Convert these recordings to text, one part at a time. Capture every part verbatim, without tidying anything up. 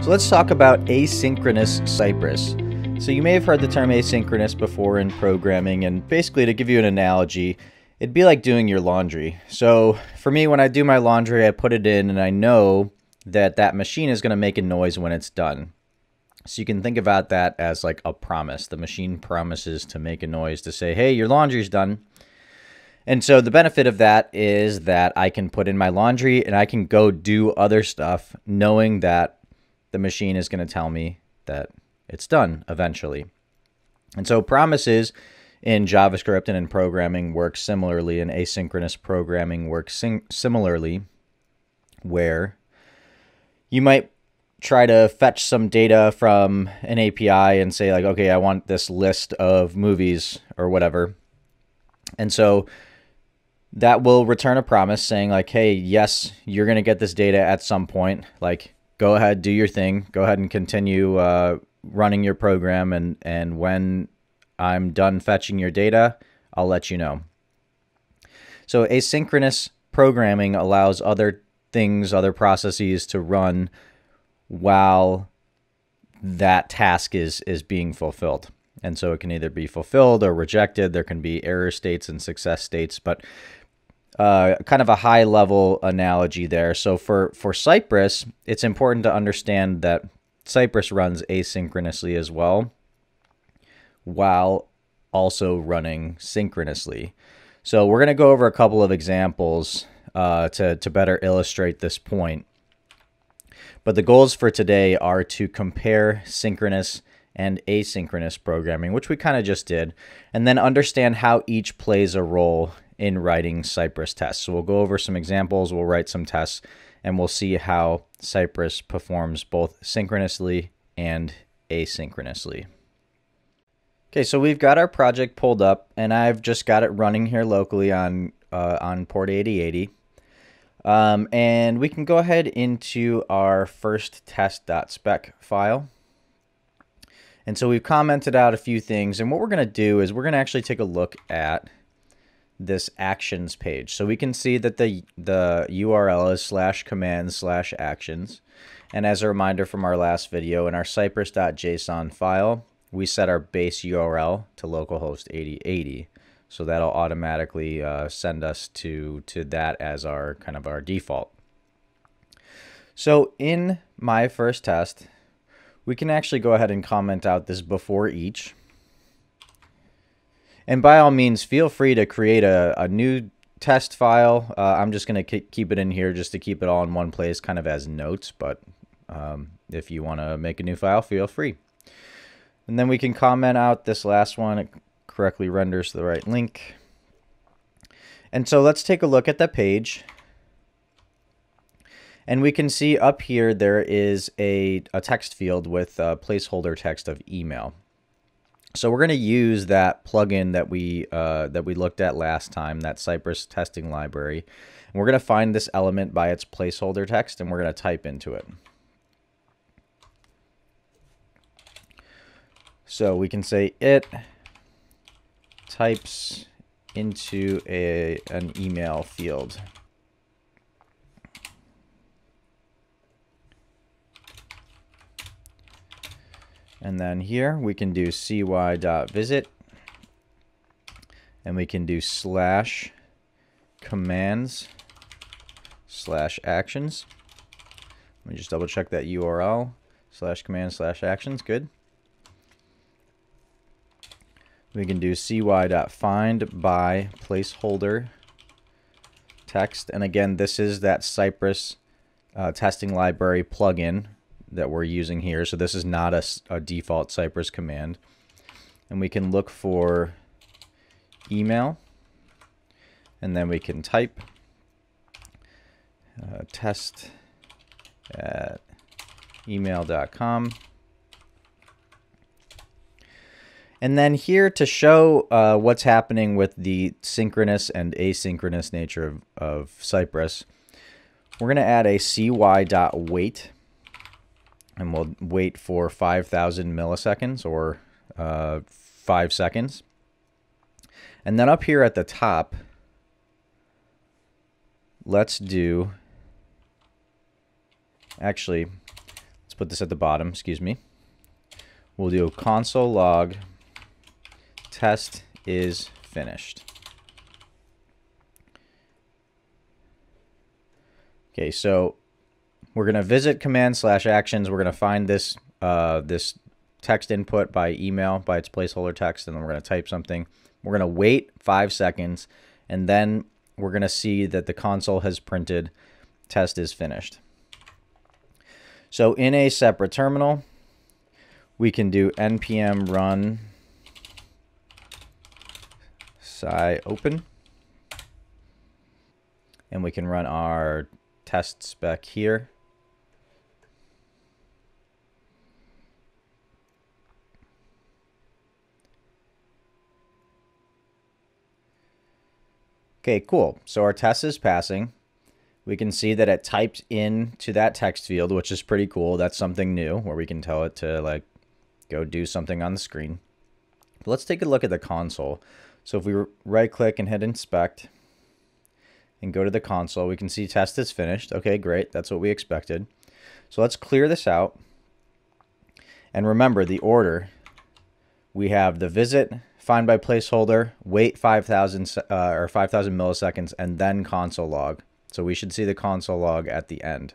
So let's talk about asynchronous Cypress. So you may have heard the term asynchronous before in programming, and basically, to give you an analogy, it'd be like doing your laundry. So for me, when I do my laundry, I put it in and I know that that machine is going to make a noise when it's done. So you can think about that as like a promise. The machine promises to make a noise to say, hey, your laundry's done. And so the benefit of that is that I can put in my laundry and I can go do other stuff knowing that the machine is going to tell me that it's done eventually. And so promises in JavaScript and in programming work similarly, and asynchronous programming works similarly, where you might try to fetch some data from an A P I and say like, okay, I want this list of movies or whatever. And so that will return a promise saying like, hey, yes, you're going to get this data at some point. Like, go ahead, do your thing. Go ahead and continue uh, running your program. And, and when I'm done fetching your data, I'll let you know. So asynchronous programming allows other things, other processes to run while that task is, is being fulfilled. And so it can either be fulfilled or rejected. There can be error states and success states, but uh, kind of a high level analogy there. So for, for Cypress, it's important to understand that Cypress runs asynchronously as well, while also running synchronously. So we're going to go over a couple of examples uh, to, to better illustrate this point. But the goals for today are to compare synchronous and asynchronous programming, which we kind of just did, and then understand how each plays a role in writing Cypress tests. So we'll go over some examples, we'll write some tests, and we'll see how Cypress performs both synchronously and asynchronously. Okay, so we've got our project pulled up, and I've just got it running here locally on, uh, on port eighty eighty. Um, and we can go ahead into our first test.spec file. And so we've commented out a few things, and what we're going to do is we're going to actually take a look at this actions page. So we can see that the, the U R L is slash command slash actions. And as a reminder from our last video, in our cypress.json file, we set our base U R L to localhost eighty eighty. So that'll automatically uh, send us to, to that as our kind of our default. So in my first test, we can actually go ahead and comment out this before each. And by all means, feel free to create a, a new test file. Uh, I'm just going to keep it in here just to keep it all in one place, kind of as notes. But um, if you want to make a new file, feel free. And then we can comment out this last one. It correctly renders the right link. And so let's take a look at the page. And we can see up here there is a, a text field with a placeholder text of email. So we're going to use that plugin that we uh, that we looked at last time, that Cypress testing library. And we're going to find this element by its placeholder text, and we're going to type into it. So we can say it types into a an email field. And then here we can do cy.visit, and we can do slash commands slash actions. Let me just double check that U R L, slash commands slash actions, good. We can do cy.find by placeholder text, and again, this is that Cypress uh, testing library plugin that we're using here. So this is not a, a default Cypress command. And we can look for email, and then we can type uh, test at email dot com. And then here to show uh, what's happening with the synchronous and asynchronous nature of, of Cypress, we're going to add a cy.wait. And we'll wait for five thousand milliseconds or uh, five seconds. And then up here at the top, let's do, actually, let's put this at the bottom, excuse me. We'll do console log test is finished. Okay, so we're going to visit command slash actions. We're going to find this uh, this text input by email, by its placeholder text, and then we're going to type something. We're going to wait five seconds, and then we're going to see that the console has printed test is finished. So in a separate terminal, we can do npm run Cᴏ괘ᴘ, and we can run our test spec here. Okay, cool. So our test is passing. We can see that it typed into that text field, which is pretty cool. That's something new where we can tell it to like go do something on the screen. But let's take a look at the console. So if we right click and hit inspect and go to the console, we can see test is finished. Okay, great. That's what we expected. So let's clear this out. And remember the order. We have the visit, find by placeholder, wait five thousand uh, or five thousand milliseconds, and then console log. So we should see the console log at the end.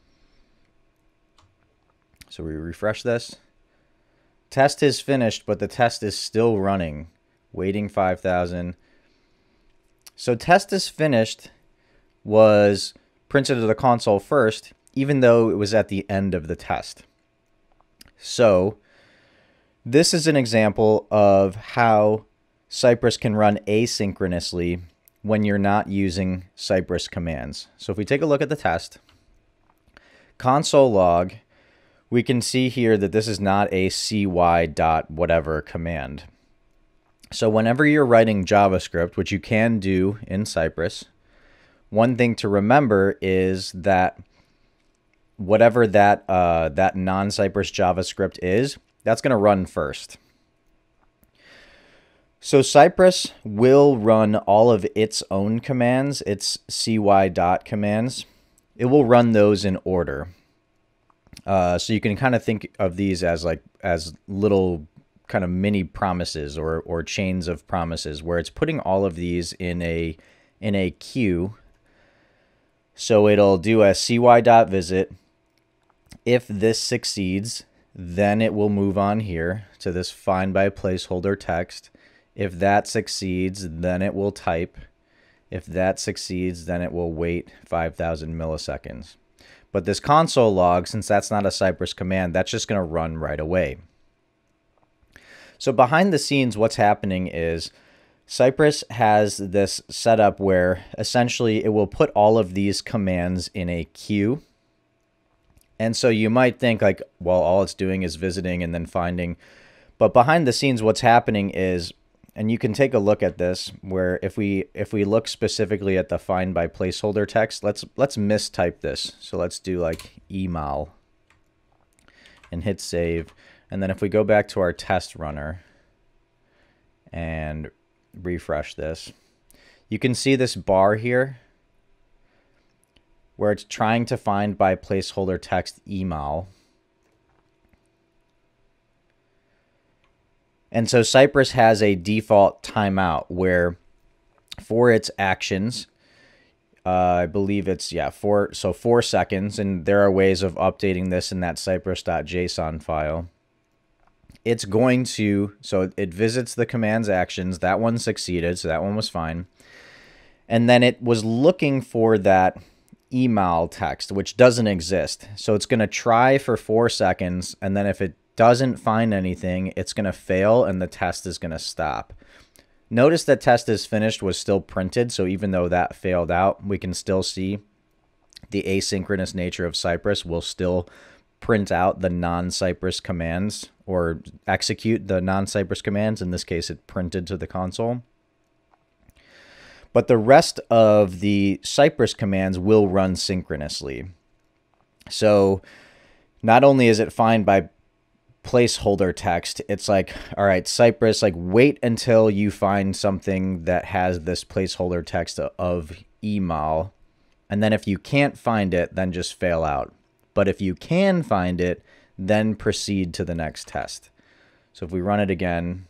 So we refresh this. Test is finished, but the test is still running. Waiting five thousand. So test is finished was printed to the console first, even though it was at the end of the test. So this is an example of how Cypress can run asynchronously when you're not using Cypress commands. So if we take a look at the test, console log, we can see here that this is not a cy dot whatever command. So whenever you're writing JavaScript, which you can do in Cypress, one thing to remember is that whatever that uh, that non-Cypress JavaScript is, that's going to run first. So Cypress will run all of its own commands, its cy dot commands. It will run those in order. Uh, so you can kind of think of these as like as little kind of mini promises or or chains of promises, where it's putting all of these in a in a queue. So it'll do a cy dot visit. If this succeeds, then it will move on here to this find by placeholder text. If that succeeds, then it will type. If that succeeds, then it will wait five thousand milliseconds. But this console log, since that's not a Cypress command, that's just going to run right away. So behind the scenes, what's happening is Cypress has this setup where essentially it will put all of these commands in a queue. And so you might think like, well, all it's doing is visiting and then finding. But behind the scenes, what's happening is, and you can take a look at this, where if we if we look specifically at the find by placeholder text, let's let's mistype this. So let's do like email and hit save. And then if we go back to our test runner and refresh this, you can see this bar here where it's trying to find by placeholder text email. And so Cypress has a default timeout where for its actions, uh, I believe it's, yeah, four, so four seconds, and there are ways of updating this in that cypress dot J S O N file. It's going to, so it visits the command's actions. That one succeeded, so that one was fine. And then it was looking for that email text, which doesn't exist. So it's going to try for four seconds, and then if it doesn't find anything, it's going to fail, and the test is going to stop. Notice that test is finished was still printed, so even though that failed out, we can still see the asynchronous nature of Cypress will still print out the non-Cypress commands or execute the non-Cypress commands. In this case, it printed to the console. But the rest of the Cypress commands will run synchronously. So not only is it find by placeholder text, it's like, all right, Cypress, like wait until you find something that has this placeholder text of email. And then if you can't find it, then just fail out. But if you can find it, then proceed to the next test. So if we run it again,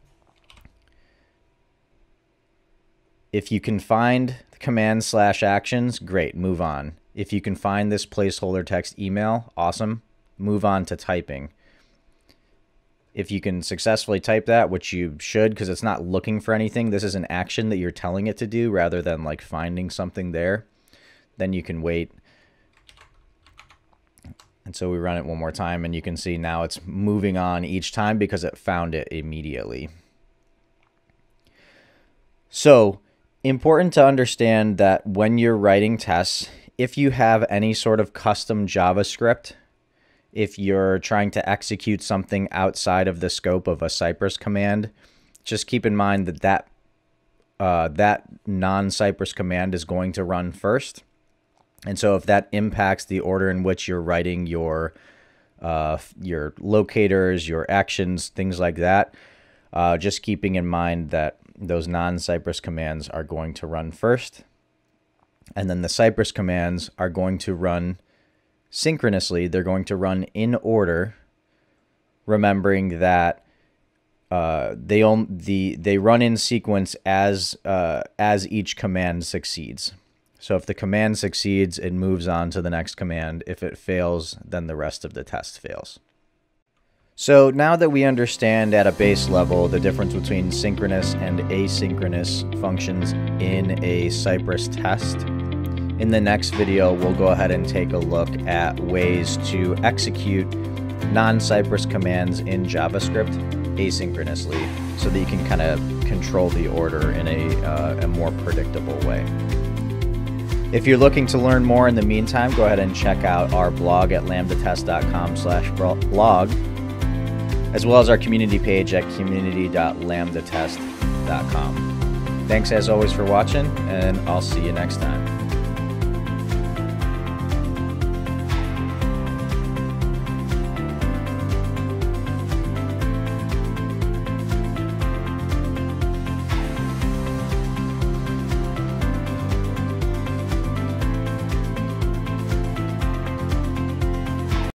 if you can find the command slash actions, great, move on. If you can find this placeholder text email, awesome, move on to typing. If you can successfully type that, which you should because it's not looking for anything, this is an action that you're telling it to do rather than like finding something there, then you can wait. And so we run it one more time and you can see now it's moving on each time because it found it immediately. So important to understand that when you're writing tests, if you have any sort of custom JavaScript, if you're trying to execute something outside of the scope of a Cypress command, just keep in mind that that, uh, that non-Cypress command is going to run first. And so if that impacts the order in which you're writing your uh, your locators, your actions, things like that, uh, just keeping in mind that those non-Cypress commands are going to run first. And then the Cypress commands are going to run synchronously. They're going to run in order, remembering that uh, they, on, the, they run in sequence as, uh, as each command succeeds. So if the command succeeds, it moves on to the next command. If it fails, then the rest of the test fails. So now that we understand at a base level the difference between synchronous and asynchronous functions in a Cypress test, in the next video, we'll go ahead and take a look at ways to execute non-Cypress commands in JavaScript asynchronously so that you can kind of control the order in a, uh, a more predictable way. If you're looking to learn more in the meantime, go ahead and check out our blog at lambda test dot com slash blog, as well as our community page at community dot lambda test dot com. Thanks as always for watching, and I'll see you next time.